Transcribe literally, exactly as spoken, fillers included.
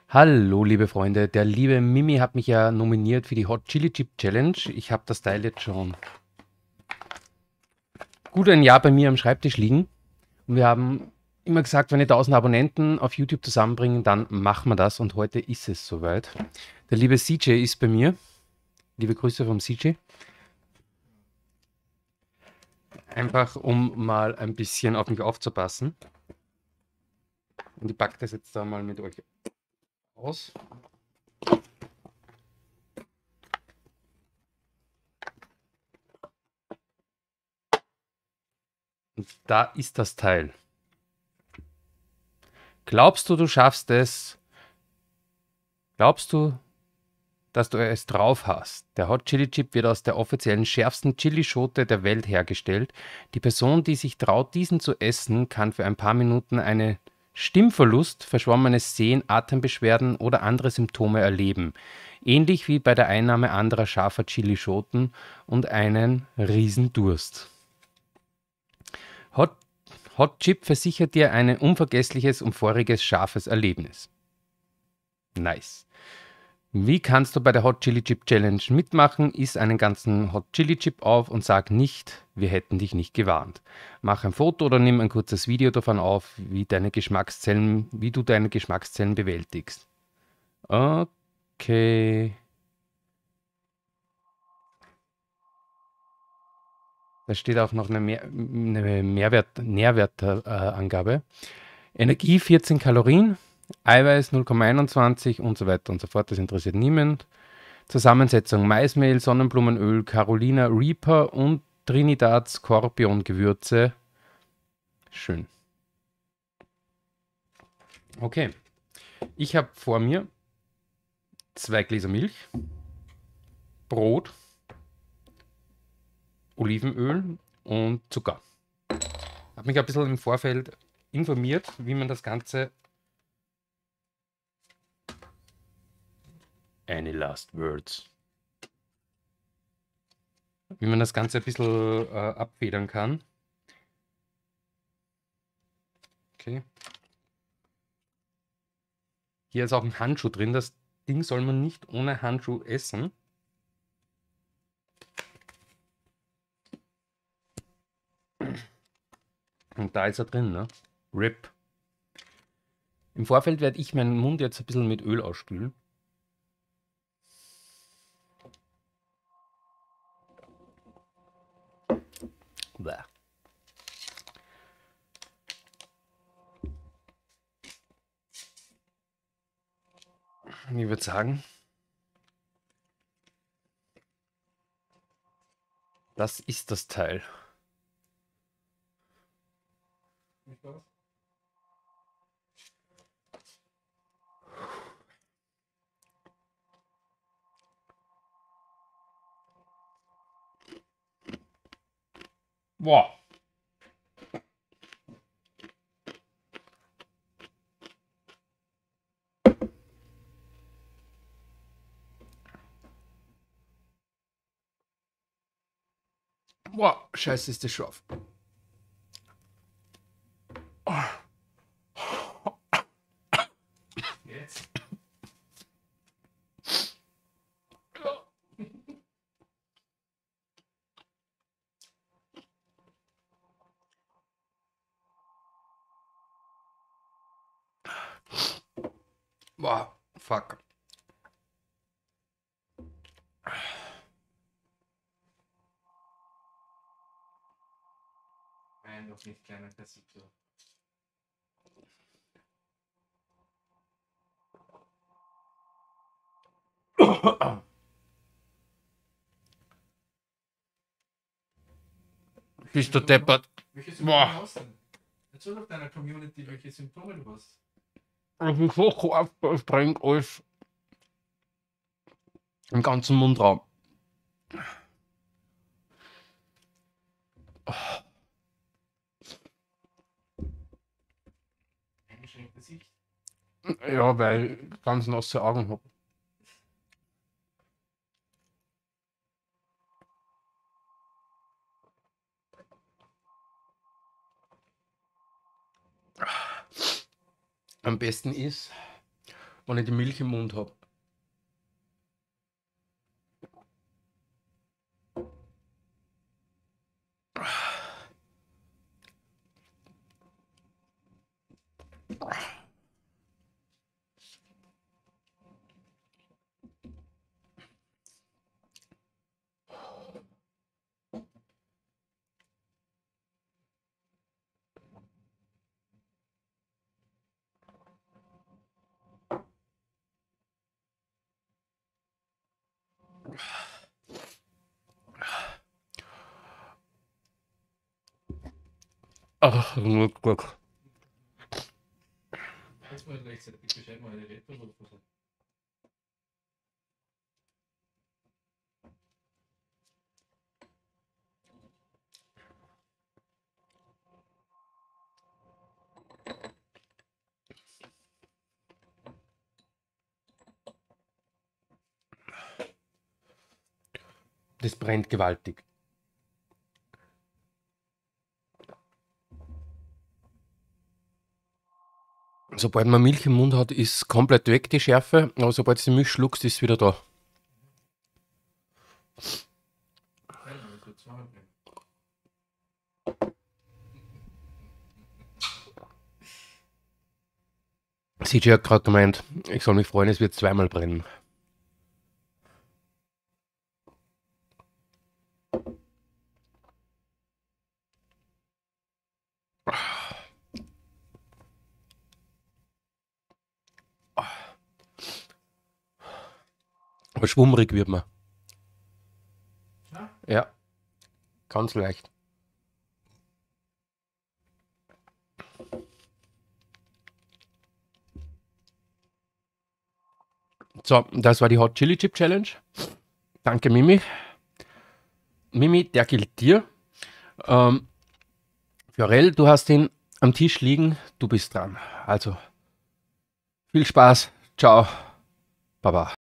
Hallo, liebe Freunde. Der liebe Mimi hat mich ja nominiert für die Hot Chili Chip Challenge. Ich habe das Teil jetzt schon gut ein Jahr bei mir am Schreibtisch liegen. Und wir haben immer gesagt, wenn wir tausend Abonnenten auf YouTube zusammenbringen, dann machen wir das. Und heute ist es soweit. Der liebe C J ist bei mir. Liebe Grüße vom C J. Einfach, um mal ein bisschen auf mich aufzupassen. Und ich packe das jetzt da mal mit euch aus. Und da ist das Teil. Glaubst du, du schaffst es? Glaubst du, dass du es drauf hast? Der Hot Chili Chip wird aus der offiziellen schärfsten Chilischote der Welt hergestellt. Die Person, die sich traut, diesen zu essen, kann für ein paar Minuten einen Stimmverlust, verschwommenes Sehen, Atembeschwerden oder andere Symptome erleben. Ähnlich wie bei der Einnahme anderer scharfer Chilischoten und einen Riesendurst. Hot, Hot Chip versichert dir ein unvergessliches und voriges scharfes Erlebnis. Nice. Wie kannst du bei der Hot Chili Chip Challenge mitmachen? Iss einen ganzen Hot Chili Chip auf und sag nicht, wir hätten dich nicht gewarnt. Mach ein Foto oder nimm ein kurzes Video davon auf, wie, deine Geschmackszellen, wie du deine Geschmackszellen bewältigst. Okay. Da steht auch noch eine, Mehr, eine Mehrwert, Nährwertangabe. Energie vierzehn Kalorien, Eiweiß null Komma einundzwanzig und so weiter und so fort. Das interessiert niemand. Zusammensetzung: Maismehl, Sonnenblumenöl, Carolina Reaper und Trinidad Skorpion Gewürze. Schön. Okay. Ich habe vor mir zwei Gläser Milch, Brot, Olivenöl und Zucker. Ich habe mich ein bisschen im Vorfeld informiert, wie man das Ganze... Any last words? Wie man das Ganze ein bisschen äh, abfedern kann. Okay. Hier ist auch ein Handschuh drin. Das Ding soll man nicht ohne Handschuh essen. Und da ist er drin, ne? R I P. Im Vorfeld werde ich meinen Mund jetzt ein bisschen mit Öl ausspülen. Bäh. Ich würde sagen, das ist das Teil. Boah. Boah, scheiße, ist das scharf. Jetzt. Boah, fuck. Nein, doch nicht, kleiner Kassito. Bist du deppert? Welche Symptome hast du denn? Erzähl doch deiner Community, welche Symptome du hast. Ich bin so aufbringt alles im ganzen Mundraum. Eingeschränkte Sicht. Ja, weil ich ganz nasse Augen habe. Am besten ist, wenn ich die Milch im Mund habe. Ach, nur gut. Jetzt mal rechtzeitig Bescheid mal eine Rettung. Das brennt gewaltig. Sobald man Milch im Mund hat, ist komplett weg die Schärfe, aber sobald du die Milch schluckst, ist es wieder da. C J hat gerade gemeint, ich soll mich freuen, es wird zweimal brennen. Aber schwummrig wird man. Ja? Ja, ganz leicht. So, das war die Hot Chili Chip Challenge. Danke, Mimi. Mimi, der gilt dir. Ähm, Fiorell, du hast ihn am Tisch liegen, du bist dran. Also, viel Spaß. Ciao. Baba.